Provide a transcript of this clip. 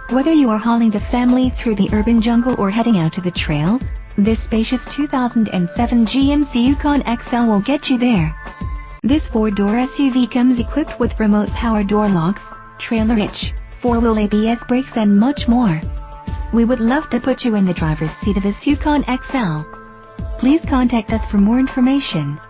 Whether you are hauling the family through the urban jungle or heading out to the trails, this spacious 2007 GMC Yukon XL will get you there. This 4-door SUV comes equipped with remote power door locks, trailer hitch, 4-wheel ABS brakes and much more. We would love to put you in the driver's seat of this Yukon XL. Please contact us for more information.